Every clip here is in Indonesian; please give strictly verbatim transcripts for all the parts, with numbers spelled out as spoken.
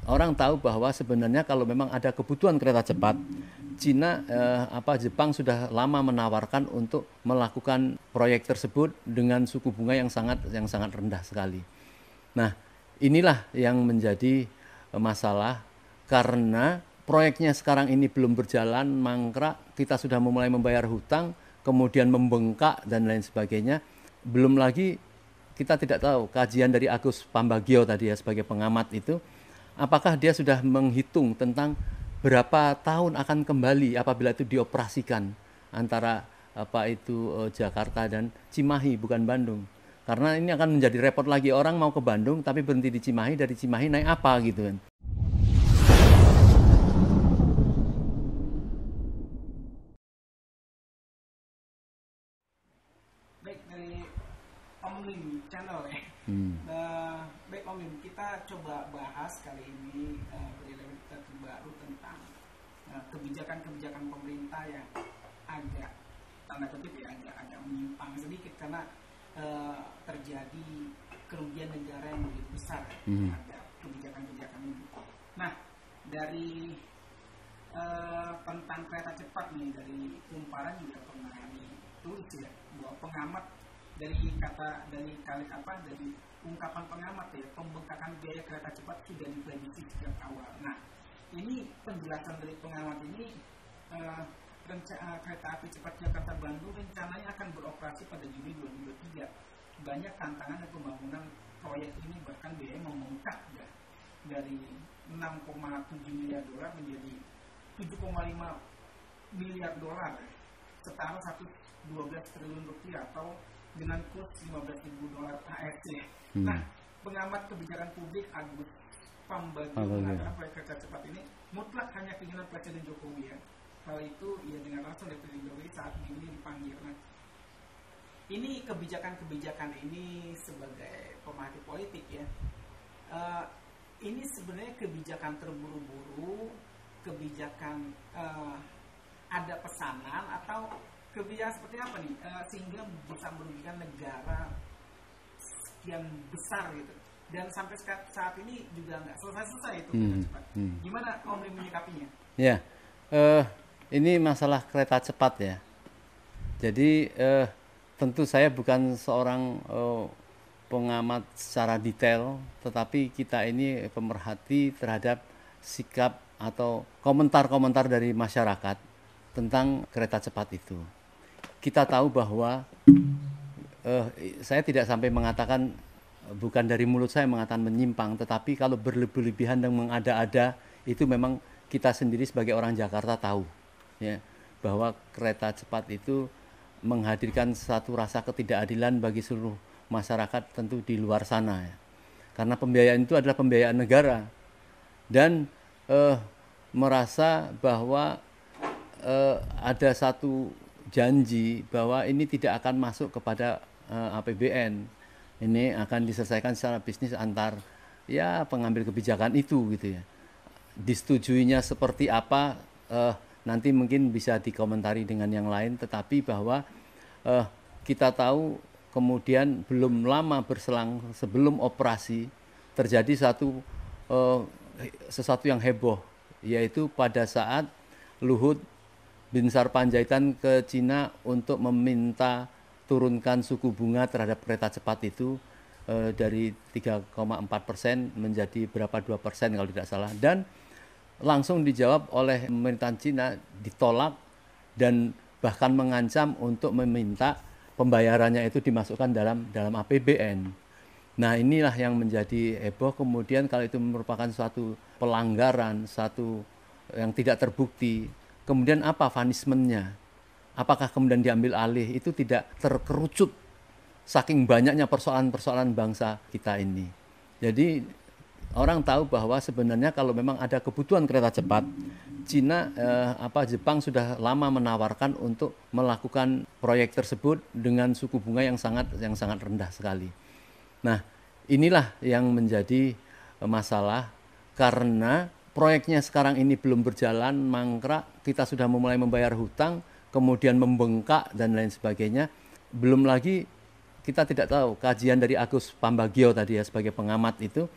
orang tahu bahwa sebenarnya kalau memang ada kebutuhan kereta cepat, Cina eh, apa Jepang sudah lama menawarkan untuk melakukan proyek tersebut dengan suku bunga yang sangat yang sangat rendah sekali. Nah, inilah yang menjadi eh, masalah karena proyeknya sekarang ini belum berjalan, mangkrak, kita sudah memulai membayar hutang, kemudian membengkak dan lain sebagainya. Belum lagi kita tidak tahu kajian dari Agus Pambagio tadi ya sebagai pengamat itu, apakah dia sudah menghitung tentang berapa tahun akan kembali apabila itu dioperasikan antara apa itu eh, Jakarta dan Cimahi bukan Bandung. Karena ini akan menjadi repot lagi, orang mau ke Bandung tapi berhenti di Cimahi, dari Cimahi naik apa gitu kan. Baik, dari Om Lim channel ya. Hmm. Nah, baik Om Lim, kita coba bahas kali ini uh, berita terbaru tentang uh, kebijakan-kebijakan pemerintah yang agak tanda kutip ya agak agak menyimpang sedikit karena uh, terjadi kerugian negara yang begitu besar Hmm. terhadap kebijakan-kebijakan ini. Nah, dari uh, tentang kereta cepat nih dari Kumparan juga pernah ditulis ya bahwa pengamat dari kata dari kali apa dari ungkapan pengamat ya pembengkakan biaya kereta cepat sudah diprediksi sejak awal. Nah, ini penjelasan dari pengamat ini uh, rencana kereta api cepat Jakarta Bandung rencananya akan beroperasi pada Juni dua ribu dua puluh tiga. Banyak tantangan dan pembangunan proyek ini bahkan biaya membengkak ya, dari enam koma tujuh miliar dolar menjadi tujuh koma lima miliar dolar, setara seratus dua belas triliun rupiah atau dengan kurs lima belas ribu dolar A E D. Hmm. Nah, pengamat kebijakan publik Agus Pambagio mengatakan proyek kereta cepat ini mutlak hanya keinginan Presiden Jokowi ya. Hal itu ia dengar langsung dari Presiden Jokowi saat ini dipanggil. Nah, ini kebijakan-kebijakan ini sebagai pemerhati politik ya. Uh, ini sebenarnya kebijakan terburu-buru, kebijakan uh, ada pesanan atau kebijakan seperti apa nih uh, sehingga bisa merugikan negara sekian besar gitu dan sampai saat ini juga nggak selesai-selesai itu kereta Hmm. cepat. Hmm. Gimana Om Lim menyikapinya? Ya, eh, ini masalah kereta cepat ya. Jadi eh, tentu saya bukan seorang eh, pengamat secara detail, tetapi kita ini pemerhati terhadap sikap atau komentar-komentar dari masyarakat tentang kereta cepat itu. Kita tahu bahwa eh, saya tidak sampai mengatakan, bukan dari mulut saya mengatakan menyimpang, tetapi kalau berlebih-lebihan dan mengada-ada itu memang kita sendiri sebagai orang Jakarta tahu ya, bahwa kereta cepat itu menghadirkan satu rasa ketidakadilan bagi seluruh masyarakat tentu di luar sana ya. Karena pembiayaan itu adalah pembiayaan negara dan eh, merasa bahwa eh, ada satu janji bahwa ini tidak akan masuk kepada uh, A P B N. Ini akan diselesaikan secara bisnis antar ya pengambil kebijakan itu gitu ya. Disetujuinya seperti apa uh, nanti mungkin bisa dikomentari dengan yang lain, tetapi bahwa uh, kita tahu kemudian belum lama berselang sebelum operasi terjadi satu uh, sesuatu yang heboh, yaitu pada saat Luhut Binsar Panjaitan ke Cina untuk meminta turunkan suku bunga terhadap kereta cepat itu eh, dari tiga koma empat persen menjadi berapa dua persen kalau tidak salah, dan langsung dijawab oleh pemerintahan Cina, ditolak dan bahkan mengancam untuk meminta pembayarannya itu dimasukkan dalam dalam A P B N. Nah, inilah yang menjadi heboh. Kemudian kalau itu merupakan suatu pelanggaran, satu yang tidak terbukti, kemudian apa punishment-nya? Apakah kemudian diambil alih? Itu tidak terkerucut saking banyaknya persoalan-persoalan bangsa kita ini. Jadi orang tahu bahwa sebenarnya kalau memang ada kebutuhan kereta cepat, Cina eh, apa Jepang sudah lama menawarkan untuk melakukan proyek tersebut dengan suku bunga yang sangat yang sangat rendah sekali. Nah, inilah yang menjadi masalah karena proyeknya sekarang ini belum berjalan, mangkrak, kita sudah memulai membayar hutang, kemudian membengkak dan lain sebagainya. Belum lagi kita tidak tahu kajian dari Agus Pambagio tadi ya sebagai pengamat itu,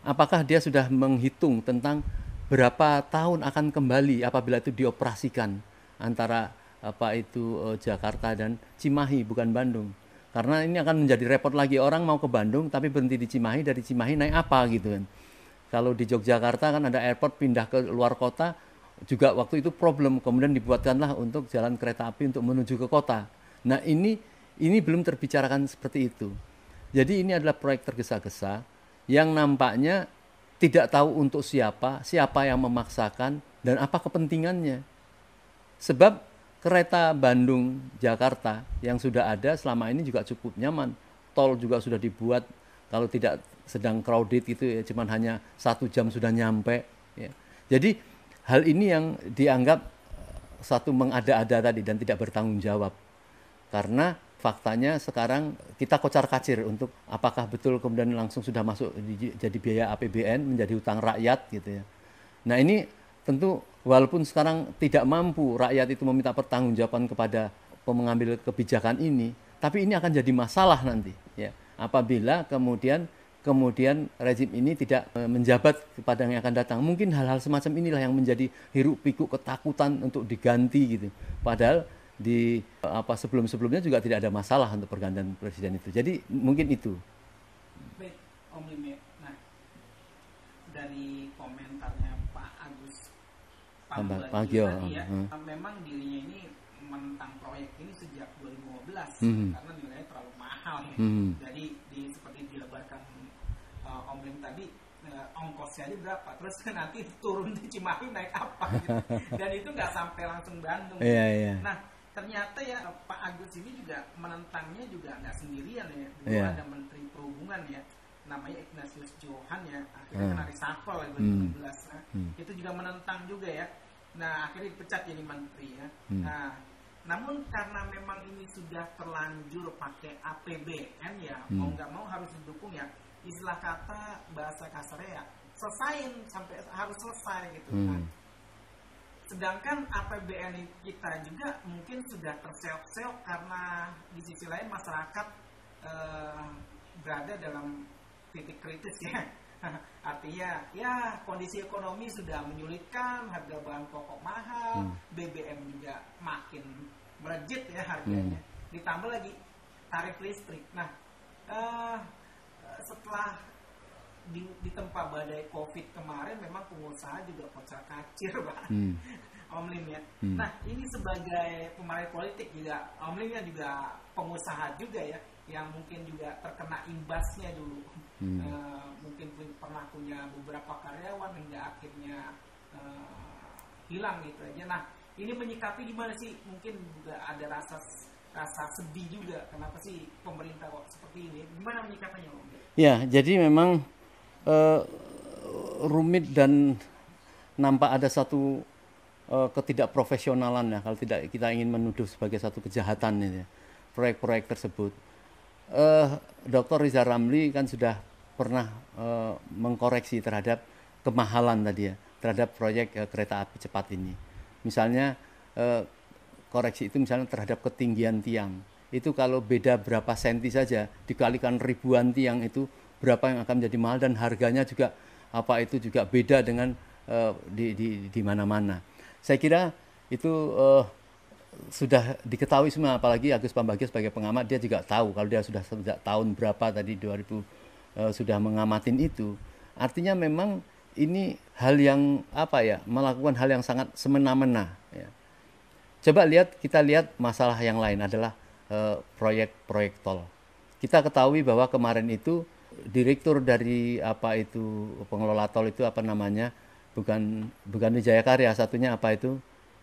apakah dia sudah menghitung tentang berapa tahun akan kembali apabila itu dioperasikan antara apa itu eh, Jakarta dan Cimahi, bukan Bandung. Karena ini akan menjadi repot lagi, orang mau ke Bandung tapi berhenti di Cimahi, dari Cimahi naik apa gitu kan. Kalau di Yogyakarta kan ada airport, pindah ke luar kota juga waktu itu problem, kemudian dibuatkanlah untuk jalan kereta api untuk menuju ke kota. Nah ini ini belum terbicarakan seperti itu. Jadi ini adalah proyek tergesa-gesa yang nampaknya tidak tahu untuk siapa, siapa yang memaksakan, dan apa kepentingannya. Sebab kereta Bandung-Jakarta yang sudah ada selama ini juga cukup nyaman. Tol juga sudah dibuat, kalau tidak sedang crowded itu ya cuman hanya satu jam sudah nyampe. Ya. Jadi hal ini yang dianggap satu mengada-ada tadi dan tidak bertanggung jawab. Karena faktanya sekarang kita kocar-kacir untuk apakah betul kemudian langsung sudah masuk di, jadi biaya A P B N, menjadi hutang rakyat gitu ya. Nah ini tentu walaupun sekarang tidak mampu rakyat itu meminta pertanggungjawaban kepada pengambil kebijakan ini, tapi ini akan jadi masalah nanti ya apabila kemudian kemudian rezim ini tidak menjabat kepada yang akan datang. Mungkin hal-hal semacam inilah yang menjadi hiruk pikuk ketakutan untuk diganti gitu. Padahal di apa sebelum-sebelumnya juga tidak ada masalah untuk pergantian presiden itu. Jadi mungkin itu. Baik, Om Lim. Nah, dari komentarnya Pak Agus Pambagio tadi ya, hmm. memang dirinya ini menentang proyek ini sejak dua ribu lima belas hmm. karena nilainya terlalu mahal ya. Hmm. Jadi di, seperti dilebarkan uh, Om Lim tadi, uh, ongkosnya aja berapa, terus nanti turun di Cimahi naik apa gitu. Dan itu nggak sampai langsung Bandung. Yeah, yeah. Nah, ternyata ya Pak Agus ini juga menentangnya juga nggak sendirian ya. Dulu yeah. ada Menteri Perhubungan ya, namanya Ignatius Johan ya, akhirnya hmm. kena reshuffle ya dua ribu enam belas. Hmm. Nah, hmm. itu juga menentang juga ya. Nah akhirnya dipecat jadi menteri ya. Hmm. Nah, namun karena memang ini sudah terlanjur pakai A P B N ya, hmm. mau nggak mau harus didukung ya. Istilah kata bahasa kasarnya ya, selesain sampai harus selesai gitu. Hmm. Nah, sedangkan A P B N kita juga mungkin sudah terseok-seok karena di sisi lain masyarakat eh, berada dalam titik kritis ya. Artinya ya kondisi ekonomi sudah menyulitkan, harga bahan pokok mahal, hmm. B B M juga makin melejit ya harganya. Hmm. Ditambah lagi tarif listrik. Nah, eh, setelah di, ditempa badai COVID kemarin memang pengusaha juga kocar-kacir, Pak. Hmm. Om Lim ya. Hmm. Nah, ini sebagai pemain politik juga, Om Lim ya juga pengusaha juga ya, yang mungkin juga terkena imbasnya dulu. Hmm. Uh, mungkin pernah punya beberapa karyawan hingga akhirnya uh, hilang gitu aja. Nah, ini menyikapi gimana sih? Mungkin juga ada rasa rasa sedih juga. Kenapa sih pemerintah kok seperti ini? Gimana menyikapinya, Om? Ya, jadi memang uh, rumit dan nampak ada satu uh, ketidakprofesionalan ya, kalau tidak kita ingin menuduh sebagai satu kejahatan ini, proyek-proyek tersebut. Uh, Doktor Riza Ramli kan sudah pernah uh, mengkoreksi terhadap kemahalan tadi ya, terhadap proyek uh, kereta api cepat ini. Misalnya uh, koreksi itu misalnya terhadap ketinggian tiang. Itu kalau beda berapa senti saja dikalikan ribuan tiang itu berapa yang akan menjadi mahal, dan harganya juga apa itu juga beda dengan uh, di di di mana-mana. Saya kira itu uh, sudah diketahui semua, apalagi Agus Pambagio sebagai pengamat dia juga tahu kalau dia sudah sejak tahun berapa tadi dua ribu uh, sudah ngamatin itu. Artinya memang ini hal yang apa ya, melakukan hal yang sangat semena-mena ya. Coba lihat, kita lihat masalah yang lain adalah uh, proyek-proyek tol. Kita ketahui bahwa kemarin itu direktur dari apa itu pengelola tol itu apa namanya, bukan bukan Wijaya Karya, satunya apa itu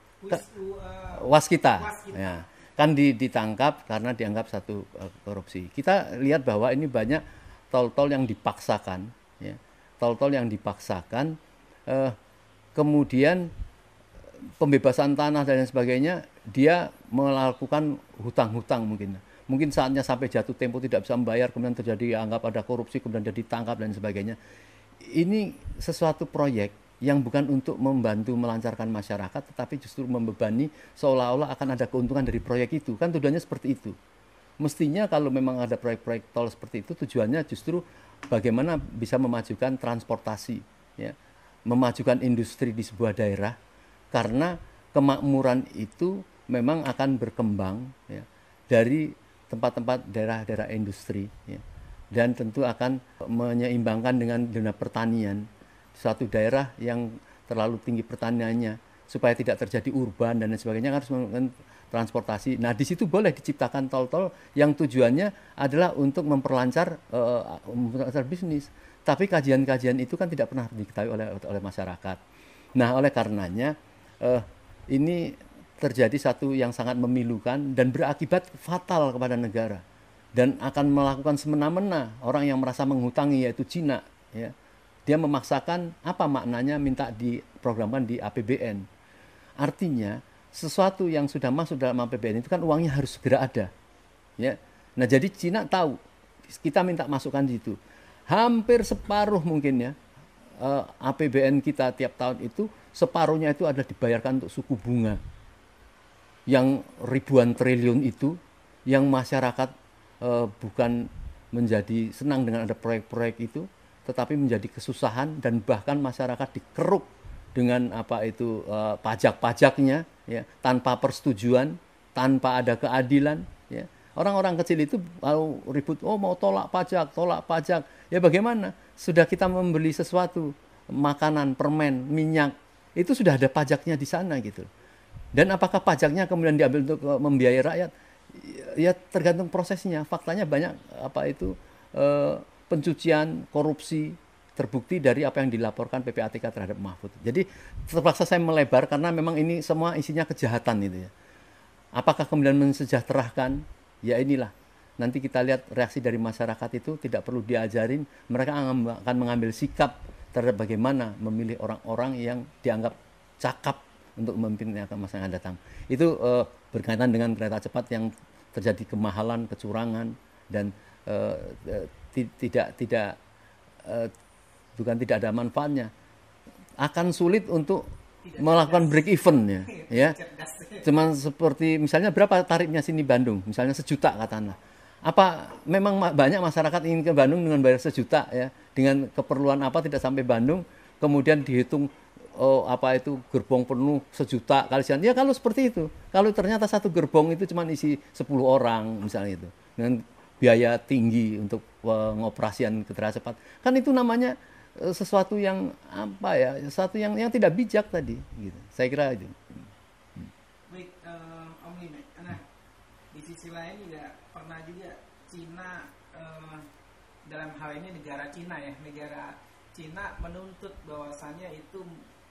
Waskita, Waskita. Ya, kan ditangkap karena dianggap satu uh, korupsi. Kita lihat bahwa ini banyak tol-tol yang dipaksakan, ya, tol-tol yang dipaksakan, uh, kemudian pembebasan tanah dan sebagainya, dia melakukan hutang-hutang mungkin. Mungkin saatnya sampai jatuh tempo tidak bisa membayar, kemudian terjadi anggap ada korupsi, kemudian dia ditangkap dan sebagainya. Ini sesuatu proyek yang bukan untuk membantu melancarkan masyarakat, tetapi justru membebani seolah-olah akan ada keuntungan dari proyek itu. Kan tujuannya seperti itu. Mestinya kalau memang ada proyek-proyek tol seperti itu, tujuannya justru bagaimana bisa memajukan transportasi, ya, memajukan industri di sebuah daerah, karena kemakmuran itu memang akan berkembang, ya, dari tempat-tempat daerah-daerah industri, ya, dan tentu akan menyeimbangkan dengan dunia pertanian. Suatu daerah yang terlalu tinggi pertaniannya, supaya tidak terjadi urban dan lain sebagainya, harus menggunakan transportasi. Nah, di situ boleh diciptakan tol-tol yang tujuannya adalah untuk memperlancar uh, memperlancar bisnis. Tapi kajian-kajian itu kan tidak pernah diketahui oleh oleh masyarakat. Nah, oleh karenanya uh, ini terjadi satu yang sangat memilukan dan berakibat fatal kepada negara, dan akan melakukan semena-mena orang yang merasa menghutangi, yaitu Cina, ya. Dia memaksakan apa maknanya minta diprogramkan di A P B N. Artinya sesuatu yang sudah masuk dalam A P B N itu kan uangnya harus segera ada, ya. Nah, jadi Cina tahu kita minta masukkan di situ. Hampir separuh mungkin, ya, A P B N kita tiap tahun itu separuhnya itu adalah dibayarkan untuk suku bunga yang ribuan triliun itu, yang masyarakat eh, bukan menjadi senang dengan ada proyek-proyek itu, tetapi menjadi kesusahan, dan bahkan masyarakat dikeruk dengan apa itu uh, pajak-pajaknya, ya, tanpa persetujuan, tanpa ada keadilan, ya. Orang-orang kecil itu kalau ribut, oh mau tolak pajak, tolak pajak, ya bagaimana? Sudah kita membeli sesuatu, makanan, permen, minyak, itu sudah ada pajaknya di sana gitu. Dan apakah pajaknya kemudian diambil untuk uh, membiayai rakyat? Ya tergantung prosesnya. Faktanya banyak apa itu uh, pencucian, korupsi terbukti dari apa yang dilaporkan P P A T K terhadap Mahfud. Jadi terpaksa saya melebar karena memang ini semua isinya kejahatan itu, ya. Apakah kemudian mensejahterakan? Ya inilah. Nanti kita lihat reaksi dari masyarakat itu, tidak perlu diajarin, mereka akan mengambil sikap terhadap bagaimana memilih orang-orang yang dianggap cakap untuk memimpin masa yang akan datang. Itu uh, berkaitan dengan kereta cepat yang terjadi kemahalan, kecurangan, dan uh, uh, tidak tidak uh, bukan tidak ada manfaatnya, akan sulit untuk tidak melakukan break even, ya, ya. Cuman seperti misalnya berapa tarifnya sini Bandung, misalnya sejuta katakanlah. Apa memang banyak masyarakat ingin ke Bandung dengan bayar sejuta, ya, dengan keperluan apa tidak sampai Bandung, kemudian dihitung oh, apa itu gerbong penuh sejuta kali sekian. Ya kalau seperti itu, kalau ternyata satu gerbong itu cuma isi sepuluh orang misalnya itu, dengan biaya tinggi untuk pengoperasian kereta cepat, kan itu namanya uh, sesuatu yang apa ya, sesuatu yang yang tidak bijak tadi, gitu. Saya kira itu. Baik, uh, Om Lime. Nah, di sisi lain juga pernah juga Cina uh, dalam hal ini negara Cina, ya, negara Cina menuntut bahwasannya itu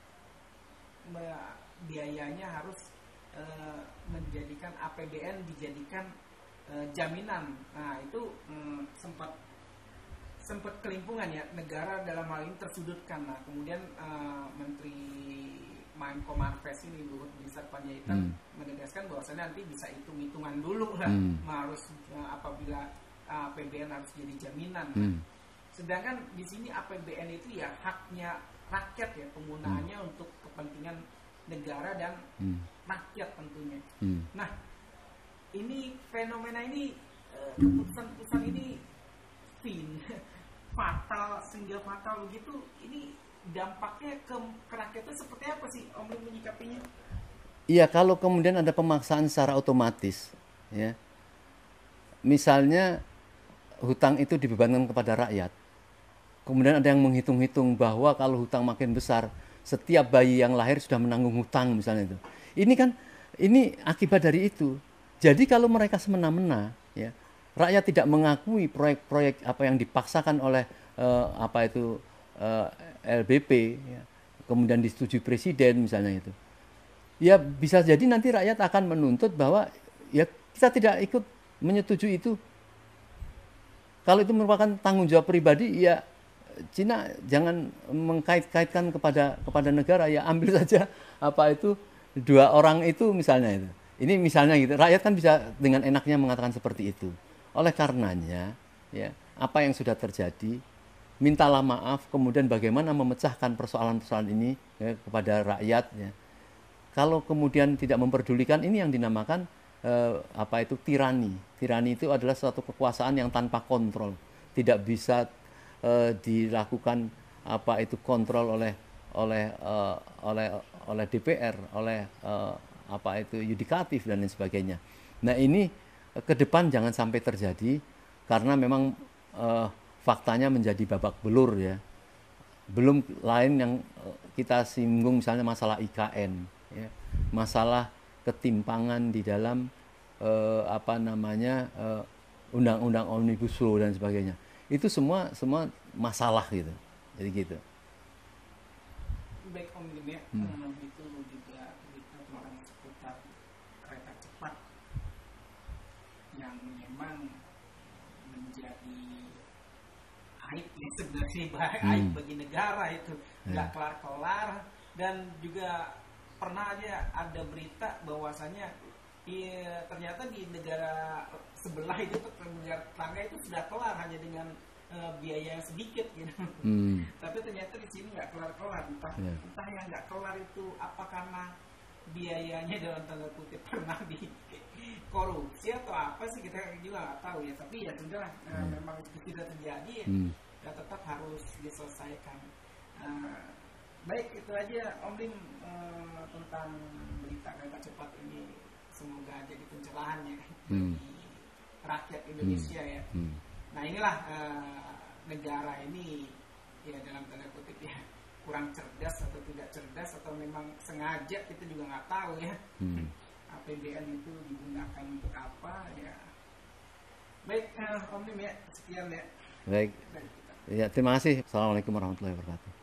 biayanya harus uh, menjadikan A P B N dijadikan jaminan. Nah itu hmm, sempat sempat kelimpungan, ya, negara dalam hal ini tersudutkan. Nah kemudian uh, Menteri Menko Marves ini Luhut Binsar Panjaitan hmm. menegaskan bahwasanya nanti bisa hitung-hitungan dulu lah, hmm. harus uh, apabila uh, A P B N harus jadi jaminan. Hmm. Sedangkan di sini A P B N itu ya haknya rakyat, ya, penggunaannya hmm. untuk kepentingan negara dan hmm. rakyat tentunya. Hmm. Nah ini fenomena ini keputusan-keputusan ini fin fatal, sehingga fatal begitu, ini dampaknya ke, ke rakyatnya seperti apa sih Om Lim menyikapinya? Iya, kalau kemudian ada pemaksaan secara otomatis, ya, misalnya hutang itu dibebankan kepada rakyat, kemudian ada yang menghitung-hitung bahwa kalau hutang makin besar, setiap bayi yang lahir sudah menanggung hutang misalnya itu. Ini kan ini akibat dari itu. Jadi kalau mereka semena-mena, ya, rakyat tidak mengakui proyek-proyek apa yang dipaksakan oleh uh, apa itu uh, L B P, ya, kemudian disetujui presiden misalnya itu, ya bisa jadi nanti rakyat akan menuntut bahwa ya kita tidak ikut menyetujui itu. Kalau itu merupakan tanggung jawab pribadi, ya Cina jangan mengkait-kaitkan kepada kepada negara, ya ambil saja apa itu dua orang itu misalnya itu. Ini misalnya gitu, rakyat kan bisa dengan enaknya mengatakan seperti itu. Oleh karenanya, ya, apa yang sudah terjadi, mintalah maaf, kemudian bagaimana memecahkan persoalan-persoalan ini, ya, kepada rakyat, ya. Kalau kemudian tidak memperdulikan, ini yang dinamakan eh, apa itu tirani. Tirani itu adalah suatu kekuasaan yang tanpa kontrol, tidak bisa eh, dilakukan apa itu kontrol oleh oleh eh, oleh oleh D P R, oleh eh, apa itu yudikatif dan lain sebagainya. Nah ini eh, ke depan jangan sampai terjadi karena memang eh, faktanya menjadi babak belur ya. Belum lain yang eh, kita singgung misalnya masalah I K N, ya. Masalah ketimpangan di dalam eh, apa namanya eh, undang-undang omnibus law dan sebagainya. Itu semua semua masalah gitu. Jadi gitu. Baik Om Lim ya, Hmm. hmm, itu juga berita tentang seputar kereta cepat yang memang menjadi aib ya sebenarnya, Hmm. aib bagi negara itu nggak Ya. kelar-kelar. Dan juga pernah aja ada berita bahwasanya iya, ternyata di negara sebelah itu negara tetangga itu sudah kelar hanya dengan eh, biaya yang sedikit gitu. Hmm. Tapi ternyata di sini nggak kelar-kelar, entah Ya. entah yang nggak kelar itu apa karena biayanya dalam tanda kutip pernah di korupsi atau apa sih, kita juga nggak tahu ya. Tapi ya sudah, eh, Ya. memang itu tidak terjadi, Hmm. ya tetap harus diselesaikan. Eh, baik, itu aja Om Lim eh, tentang berita kereta cepat ini. Semoga jadi pencerahan ya Hmm. bagi rakyat Indonesia ya. Hmm. Nah inilah eh, negara ini ya dalam tanda kutip ya kurang cerdas atau tidak cerdas atau memang sengaja, kita juga nggak tahu ya. Hmm. A P B N itu digunakan untuk apa ya. Baik, eh, Om Lim ya, sekian ya Baik. dari kita. Ya, terima kasih. Assalamualaikum warahmatullahi wabarakatuh.